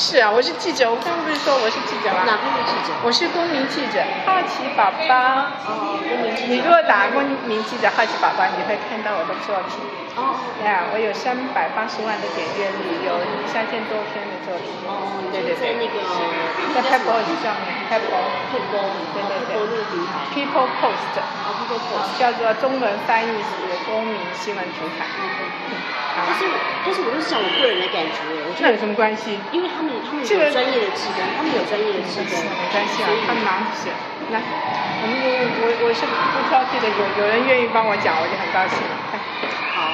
是啊，我是记者，我刚刚不是说我是记者吗？ 哪边的记者？ 我是公民记者，好奇宝宝。 哦，公民记者。 你如果打公民记者好奇宝宝，你会看到我的作品。 哦。 对啊，我有380万的点阅率，有3000多篇的作品。 哦， 对对对。 在那个在 Pebble 上面 ，Pebble， 对对对 ，Pebble 那个平台。 People Post， People Post 叫做中文翻译是公民新闻平台。 但是我就是讲我个人的感觉，我觉得那有什么关系？ 因为他们有专业的技工，他们有专业的技工， 没关系啊，他们忙是。来，我是不挑剔的，有人愿意帮我讲，我就很高兴了。 好，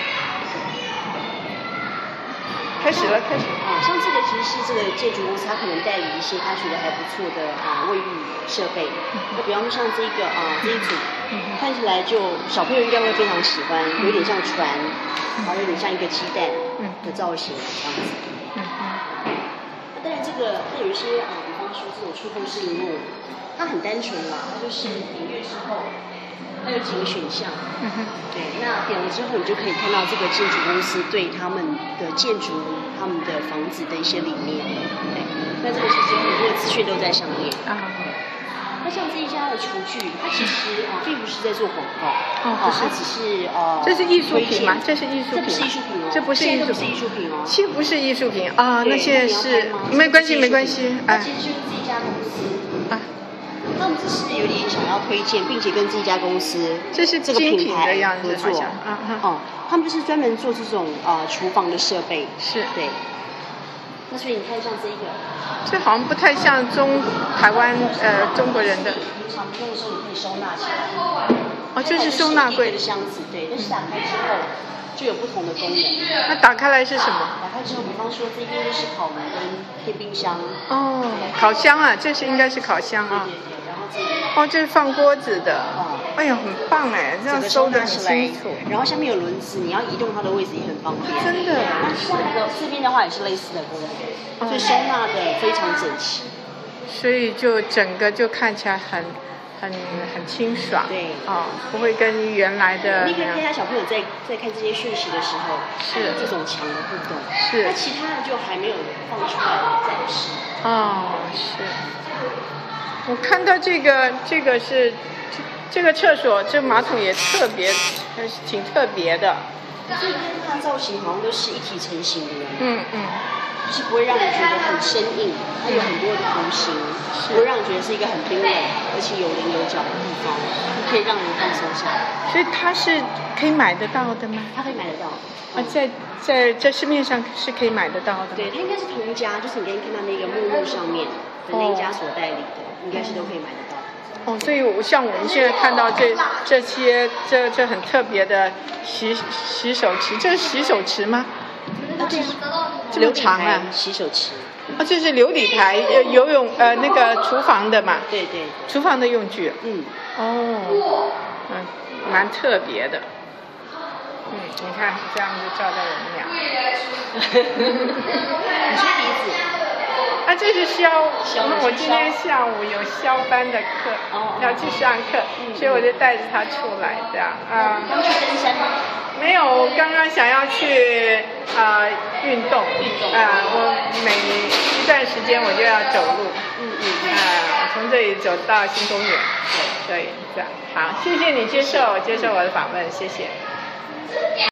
开始了。 像这个其实是这个建筑公司，他可能代理一些他觉得还不错的卫浴设备。那比方说像这一组，看起来就小朋友应该会非常喜欢，有点像船，然后有点像一个鸡蛋的造型这样子。那当然它有一些比方说这种触控式萤幕，它很单纯啦，它就是点阅之后。它有几个选项，对，那点了之后，你就可以看到这个建筑公司对他们的建筑、他们的房子的一些理念，对，那这个其实很多资讯都在上面。那像这一家的厨具，它其实并不是在做广告，它只是这是艺术品吗？这是艺术品？ 这不是艺术品哦， 这不是艺术品哦， 这不是艺术品啊，那现在是没关系， 它其实就是这一家公司他们只是有点想要推荐，并且跟这家公司这是这个品牌合作。 他们就是专门做这种厨房的设备。 是。 对。那所以你看像这一个， 这好像不太像台湾中国人的。 平常用的时候你可以收纳起来。 哦，这是收纳柜。 的箱子，对，但是打开之后就有不同的功能。 那打开来是什么？ 打开之后，比方说这边就是烤炉跟贴冰箱。 哦，烤箱啊，这是应该是烤箱啊。 对。 这是放锅子的。哎呀，很棒哎，这样收得很清楚。 然后下面有轮子，你要移动它的位置也很方便。 真的。 那下一个这边的话也是类似的功能，所以收纳的非常整齐。 所以就整个就看起来很清爽。 对。 不会跟原来的。 你可以看一下小朋友在看这些讯息的时候， 是这种强的互动。 是。 那其他的就还没有放出来，暂时。 是。我看到这个是这个厕所，这马桶也挺特别的。 所以它的造型好像都是一体成型的。就是不会让你觉得很生硬，它有很多的图形，不会让你觉得是一个很冰冷，而且有棱有角的地方，可以让人放松下来。 所以它是可以买得到的吗？ 它可以买得到。 在市面上是可以买得到的。 对，它应该是同一家，就是你刚刚看到那个目录上面的那一家所代理的，应该是都可以买得到。 所以像我们现在看到这些很特别的洗手池，这是洗手池吗？ 对， 这么长啊！ 洗手池。 这是流理台，游泳那个厨房的嘛。 对。 厨房的用具。蛮特别的。你看这样就照到我们俩。 你吹笛子。 这是我今天下午有肖班的课，要去上课，所以我就带着他出来这样。 刚去登山吗？ 没有，刚刚想要去运动。我每一段时间我就要走路。从这里走到新公园。对，这样。好，谢谢你接受我的访问，谢谢。